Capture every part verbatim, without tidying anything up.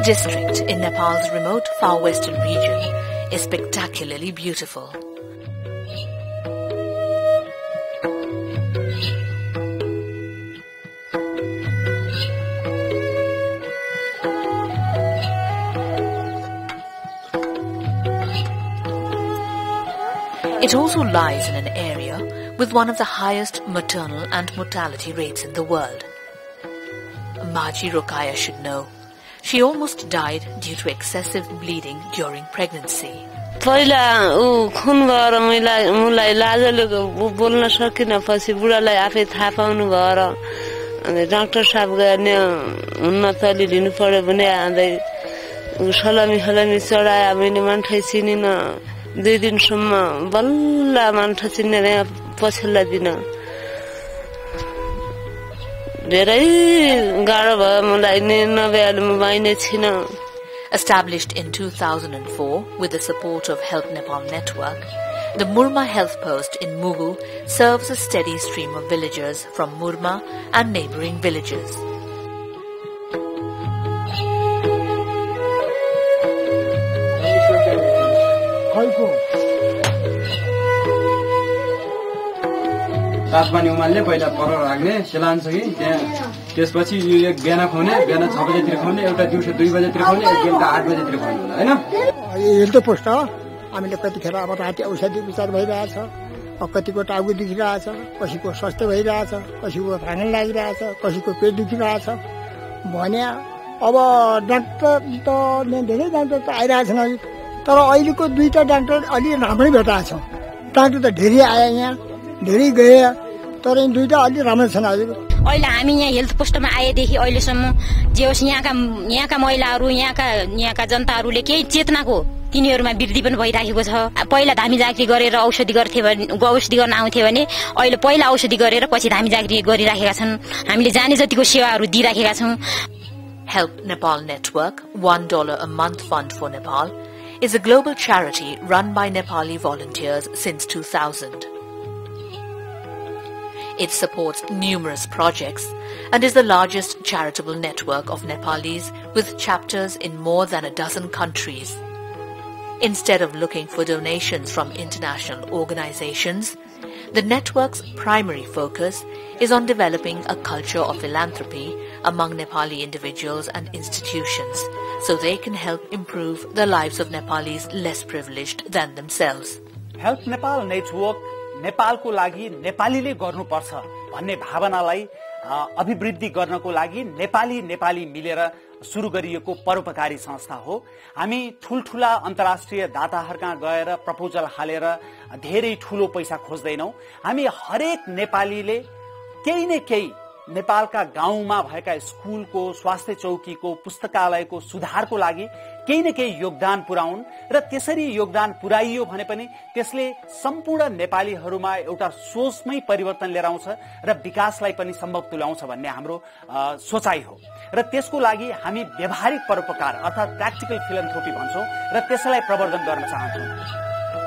district in Nepal's remote far western region is spectacularly beautiful. It also lies in an area with one of the highest maternal and mortality rates in the world. Maji Rokaya should know. She almost died due to excessive bleeding during pregnancy. पहिला उ खुन भएर मलाई मलाई लाजले बोल्न सकिन पछि बुढालाई आफै थाहा पाउनु भएर अनि डाक्टर साहब गर्ने हुन्न तली लिनु पर्यो भने आँदै सलामी सलामी चढाए मैले मान्छे चिनिन दुई दिनसम्म बल्ल मान्छे चिनेर पछिल्ला दिन धेरै गाह्रो भयो मलाई नि नभ्याले म बाइने छिन. Established in two thousand four with the support of Help Nepal Network, the Murma Health Post in Mugu serves a steady stream of villagers from Murma and neighboring villages. तापमानी उमाल्ने पहिला पर राख्ने सेलान्छ कि त्यहाँ त्यसपछि यो एक बिहान खुवाउने बिहान छ बजेतिर खुवाउने एउटा दिउँसो दुई बजेतिर खुवाउने एक बेलुका आठ बजेतिर खुवाउने होला हैन. हेल्थ पोस्ट हो. हामीले कतिखेर अब राति औषधि विचार भइरहेछ, कतिको टाउको दुखिरहेछ, कसैको स्वास्थ्य भइरहेछ, कसैको भाँगन लागिरहेछ, कसैको पेट दुखिरहेछ भने अब डाक्टर त धेरै डाक्टर त आइरहेछन् तर अहिलेको दुईटा डाक्टर अलि राम्रै भेटाएको छ. डाक्टर त धेरै आए यहाँ धेरै गए तर दुईटा अलि राम्रो छन्. हजुर अहिले हामी यहाँ हेल्थ पोस्टमा आएदेखि अहिलेसम्म जे होस् यहाँका यहाँका महिलाहरू यहाँका यहाँका जनताहरूले केही चेतनाको तिनीहरूमा वृद्धि पनि भइराखेको छ. पहिला धामी जाँक्री गरेर औषधि गर्थे भने औषधि गर्न आउँथे भने अहिले पहिला औषधि गरेर पछि धामी जाँक्री गरिराखेका छन्. हामीले जाने जतिको सेवाहरू दिइराखेका छौँ. Help Nepal Network, one dollar a month fund for Nepal, is a global charity run by Nepali volunteers since two thousand. It supports numerous projects and is the largest charitable network of Nepalis with chapters in more than a dozen countries. Instead of looking for donations from international organizations, the network's primary focus is on developing a culture of philanthropy among Nepali individuals and institutions so they can help improve the lives of Nepalis less privileged than themselves. Help Nepal Network नेपालको लागि नेपालीले गर्नुपर्छ भन्ने भावनालाई अभिवृद्धि गर्नको लागि नेपाली नेपाली मिलेर सुरु गरिएको परोपकारी संस्था हो. हामी ठुलठुला अन्तर्राष्ट्रिय दाताहरूकहाँ गएर प्रपोजल हालेर धेरै ठूलो पैसा खोज्दैनौं. हामी हरेक नेपालीले केही न केही नेपालका गाउँमा भएका स्कुलको स्वास्थ्य चौकीको पुस्तकालयको सुधारको लागि केही न केही योगदान पुर्याउन् र त्यसरी योगदान पुर्याइयो भने पनि त्यसले सम्पूर्ण नेपालीहरूमा एउटा सोचमै परिवर्तन लिएर आउँछ र विकासलाई पनि सम्भव तुल्याउँछ भन्ने हाम्रो सोचाइ हो. र त्यसको लागि हामी व्यावहारिक परोपकार अर्थात् प्र्याक्टिकल फिलान्थ्रोपी भन्छौं र त्यसलाई प्रवर्धन गर्न चाहन्छौं.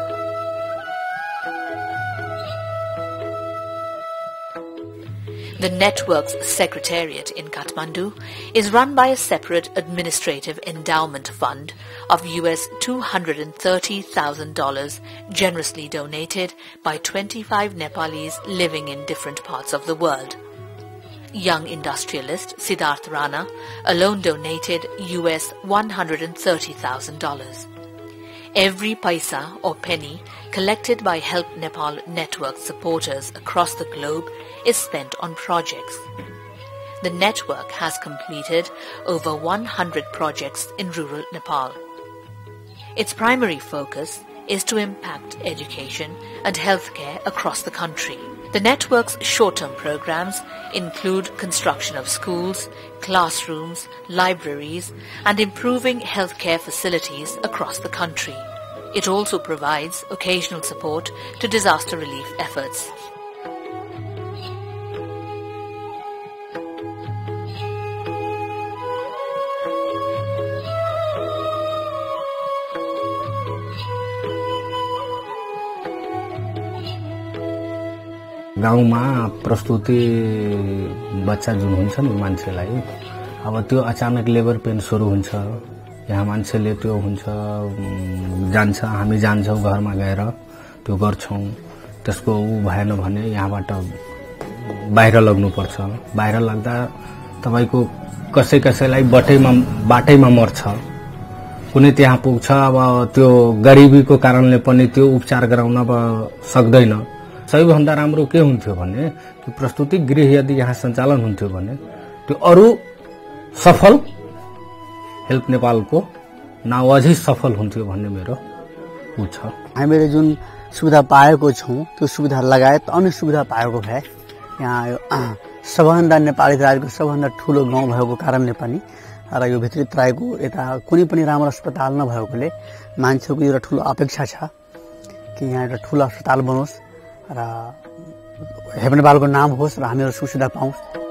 The network's secretariat in Kathmandu is run by a separate administrative endowment fund of U S two hundred thirty thousand dollars generously donated by twenty-five Nepalis living in different parts of the world. Young industrialist Siddharth Rana alone donated U S one hundred thirty thousand dollars. Every paisa or penny collected by Help Nepal Network supporters across the globe is spent on projects. The network has completed over one hundred projects in rural Nepal. Its primary focus is to impact education and healthcare across the country. The network's short-term programs include construction of schools, classrooms, libraries, and improving healthcare facilities across the country. It also provides occasional support to disaster relief efforts. गाउँमा प्रस्तुति बच्चा जुन हुन्छन् मान्छेलाई अब त्यो अचानक labour pain सुरु हुन्छ, यहाँ मान्छेले त्यो हुन्छ जान्छ, हामी जान्छौँ घरमा गएर त्यो गर्छौँ, त्यसको ऊ भएन भने यहाँबाट बाहिर लग्नुपर्छ। बाहिर लाग्दा तपाईको कसै कसैलाई बाटैमा बाटैमा मर्छ, कुनै त्यहाँ पुग्छ, अब त्यो गरिबीको कारणले पनि त्यो उपचार गराउन अब सक्दैन। सबैभन्दा राम्रो के हुन्थ्यो भने कि प्रस्तुति गृह यदि यहाँ सञ्चालन हुन्थ्यो भने त्यो अरू सफल हेल्प नेपालको नाउँ अझै सफल हुन्थ्यो भन्ने मेरो उ छ। हामीले जुन सुविधा पाएको छौँ त्यो सुविधा लगायत अन्य सुविधा पाएको भए यहाँ सबभन्दा नेपाली राज्यको सबभन्दा ठुलो गाउँ भएको कारणले पनि र यो भित्री तराईको यता कुनै पनि राम्रो अस्पताल नभएकोले मान्छेको एउटा ठुलो अपेक्षा छ कि यहाँ एउटा ठुलो अस्पताल बनोस् र हेल्प नेपालको नाम होस् र हामीहरू सुविधा पाऊँ।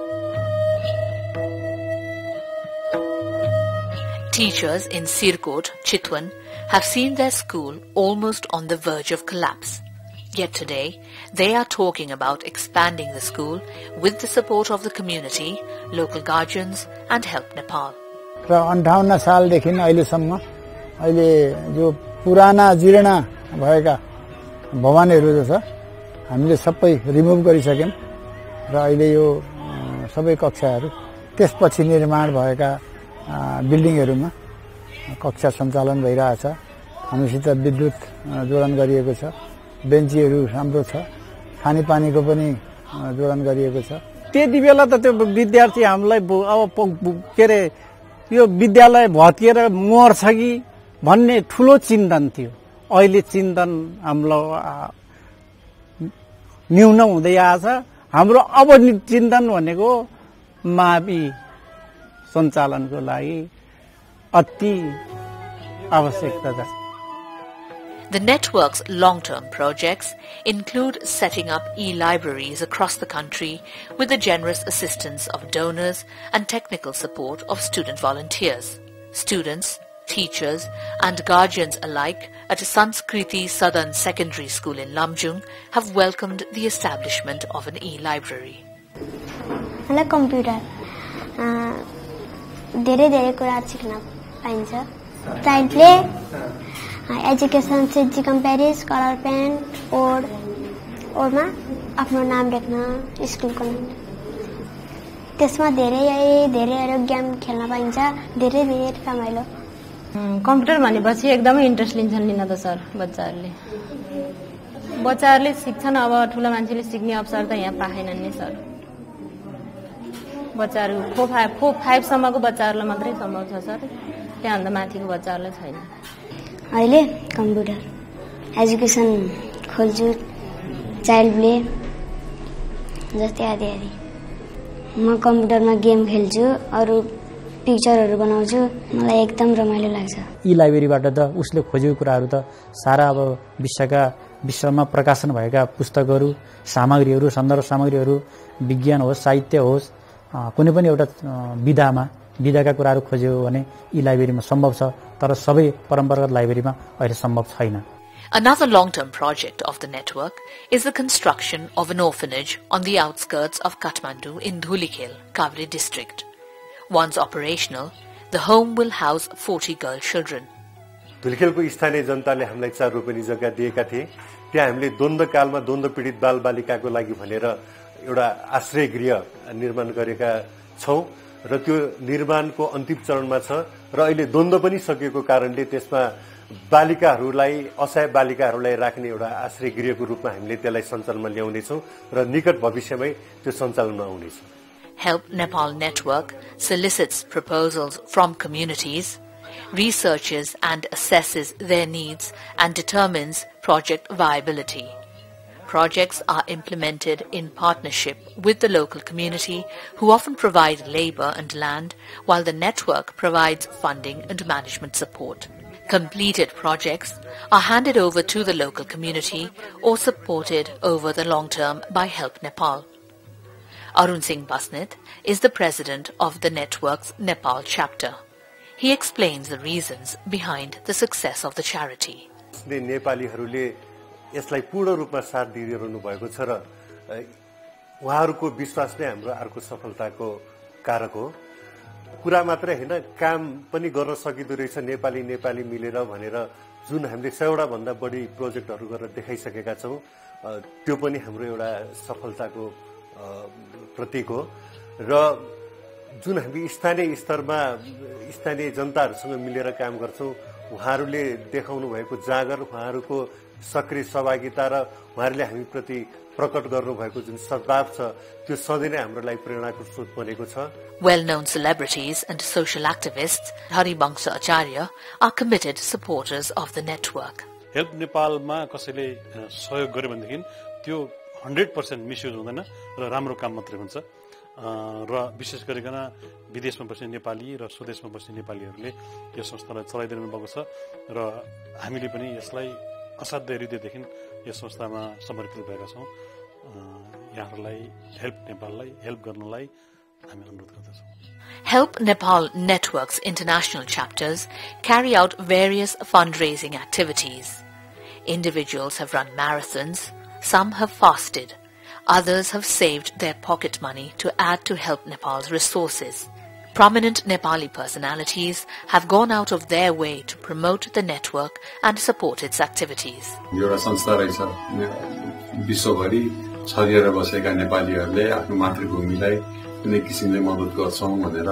Teachers in Sirkot, Chitwan, have seen their school almost on the verge of collapse. Yet today, they are talking about expanding the school with the support of the community, local guardians and Help Nepal. र अन्ठाउन्न सालदेखि अहिलेसम्म अहिले जो पुराना जीर्ण भएका भवनहरू छ हामीले सबै रिमुभ गरिसक्यौं र अहिले यो सबै कक्षाहरू त्यसपछि निर्माण भएका बिल्डिङहरूमा कक्षा सञ्चालन भइरहेछ। हामीसित विद्युत जोडन गरिएको छ, बेन्चीहरू राम्रो छ, खानेपानीको पनि जोडन गरिएको छ। त्यति बेला त त्यो विद्यार्थी हामीलाई अब के अरे यो विद्यालय भत्किएर मर्छ कि भन्ने ठुलो चिन्तन थियो। अहिले चिन्तन हाम्रो न्यून हुँदै आछ। हाम्रो अब चिन्तन भनेको मावि सञ्चालनको लागि अति आवश्यकता छ। The network's long-term projects include setting up e-libraries across the country with the generous assistance of donors and technical support of student volunteers. Students, teachers and guardians alike at Sanskriti Southern Secondary School in Lamjung have welcomed the establishment of an e-library. Hello, computer. धेरै धेरै कुरा सिक्न पाइन्छ। चाइल्डले education से जी कम्पेरिज colour pen ओड ओडमा आफ्नो नाम लेख्न स्कुलको नाम त्यसमा धेरै धेरै गेम खेल्न पाइन्छ। धेरै धेरै रमाइलो। कम्प्युटर भनेपछि एकदमै इन्ट्रेस्ट लिन्छन् लिन त सर बच्चाहरूले बच्चाहरूले सिक्छन्। अब ठुला मान्छेले सिक्ने अवसर त यहाँ पाएनन् नि सर। बच्चाहरू फो फाइभ फो फाइभ सम्मको बच्चाहरूलाई मात्रै सम्भव छ सर, त्यहाँभन्दा माथिको बच्चाहरूलाई छैन। अहिले कम्प्युटर एजुकेसन खोल्छु, चाइल्डले जस्तै आदि आदि। म कम्प्युटरमा गेम खेल्छु, अरू पिक्चरहरू बनाउँछु, मलाई एकदम रमाइलो लाग्छ। ई लाइब्रेरीबाट त उसले खोजेको कुराहरू त सारा अब विश्वका विश्वमा प्रकाशन भएका पुस्तकहरू, सामग्रीहरू, सन्दर्भ सामग्रीहरू, विज्ञान होस्, साहित्य होस्, कुनै पनि एउटा विधामा विधाका कुराहरू खोज्यो भने ई लाइब्रेरीमा सम्भव छ, तर सबै परम्परागत लाइब्रेरीमा अहिले सम्भव छैन। Another long-term project of the network is the construction of an orphanage on the outskirts of Kathmandu in Dhulikhel, Kavri district. Once operational, the home will house forty girl children. धुलिखेलको स्थानीय जनताले हामीलाई चार रोपनी जग्गा दिएका थिए। त्यहाँ हामीले द्वन्द्व कालमा द्वन्द्व पीडित बाल बालिकाको लागि भनेर एउटा आश्रय गृह निर्माण गरेका छौं र त्यो निर्माणको अन्तिम चरणमा छ र अहिले द्वन्द्व पनि सकिएको कारणले त्यसमा बालिकाहरूलाई असहाय बालिकाहरूलाई राख्ने एउटा आश्रय गृहको रूपमा हामीले त्यसलाई सञ्चालनमा ल्याउने छौं र निकट भविष्यमै त्यो सञ्चालनमा आउनेछ। Help Nepal network solicits proposals from communities, researches and assesses their needs and determines project viability. Projects are implemented in partnership with the local community, who often provide labor and land, while the network provides funding and management support. Completed projects are handed over to the local community or supported over the long term by Help Nepal. Arun Singh Basnet is the president of the network's Nepal chapter. He explains the reasons behind the success of the charity. यसलाई पूर्ण रूपमा साथ दिइरहनु भएको छ र उहाँहरूको विश्वास नै हाम्रो अर्को सफलताको कारक हो। कुरा मात्रै होइन काम पनि गर्न सकिँदो रहेछ नेपाली नेपाली मिलेर भनेर जुन हामीले सयवटा भन्दा बढी प्रोजेक्टहरू गरेर देखाइसकेका छौँ त्यो पनि हाम्रो एउटा सफलताको प्रतीक हो र जुन हामी स्थानीय स्तरमा स्थानीय जनताहरूसँग मिलेर काम गर्छौँ उहाँहरूले देखाउनु भएको जागर उहाँहरूको सक्रिय सहभागिता र उहाँहरूले हामीप्रति प्रकट गर्नुभएको जुन सद्भाव छ त्यो सधैँ नै हाम्रो लागि प्रेरणाको स्रोत बनेको छ. Well-known celebrities and social activists Haribangsa Acharya are committed supporters of the network. Help नेपालमा कसैले सहयोग गर्यो भनेदेखि त्यो हन्ड्रेड पर्सेन्ट मिसयुज हुँदैन र राम्रो काम मात्रै हुन्छ र विशेष गरिकन विदेशमा बस्ने नेपाली र स्वदेशमा बस्ने नेपालीहरूले यो संस्थालाई चलाइदिनु भएको छ र हामीले पनि यसलाई असाध्य हृदयदेखि यस संस्थामा समर्पित भएका छौँ. यहाँहरूलाई हेल्प नेपाललाई हेल्प गर्नलाई हामी अनुरोध गर्दछौँ. Help Nepal Network's international chapters carry out various fundraising activities. Individuals have run marathons, some have fasted, others have saved their pocket money to add to Help Nepal's resources. Prominent Nepali personalities have gone out of their way to promote the network and support its activities. एउटा संस्था रहेछ विश्वभरि छरिएर बसेका नेपालीहरूले आफ्नो मातृभूमिलाई कुनै किसिमले मद्दत गर्छौं भनेर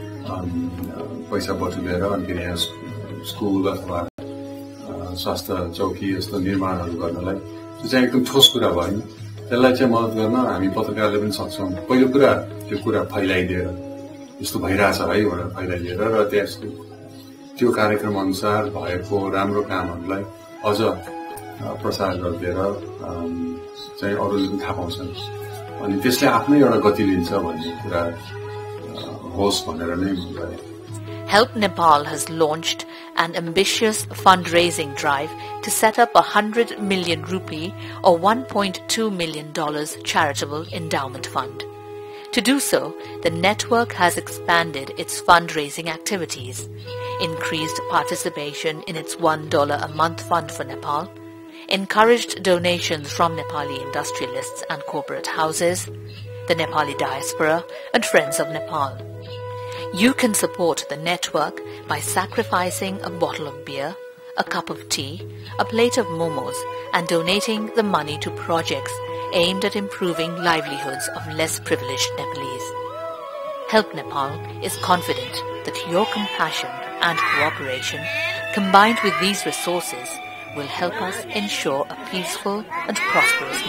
पैसा बटुलेर अनि यहाँ स्कुल अथवा स्वास्थ्य चौकी जस्तो निर्माणहरू गर्नलाई त्यो चाहिँ एकदम ठोस कुरा भयो नि. त्यसलाई चाहिँ मद्दत गर्न हामी पत्रकारले पनि सक्छौं. पहिलो कुरा त्यो कुरा फैलाइदिएर यस्तो भइरहेछ है भनेर फैलाइदिएर र त्यसको त्यो कार्यक्रम अनुसार भएको राम्रो कामहरूलाई अझ प्रसार गरिदिएर चाहिँ अरूले पनि थाहा पाउँछन् अनि त्यसले आफ्नै एउटा गति लिन्छ भन्ने कुरा होस् भनेर नै भयो. Help Nepal has launched an ambitious fundraising drive to set up a hundred million rupee or one point two million dollars charitable endowment fund. To do so, the network has expanded its fundraising activities, increased participation in its one dollar a month fund for Nepal, encouraged donations from Nepali industrialists and corporate houses, the Nepali diaspora, and Friends of Nepal. You can support the network by sacrificing a bottle of beer, a cup of tea, a plate of momos, and donating the money to projects aimed at improving livelihoods of less privileged Nepalese. Help Nepal is confident that your compassion and cooperation, combined with these resources, will help us ensure a peaceful and prosperous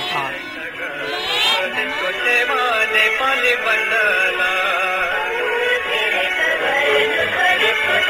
Nepal.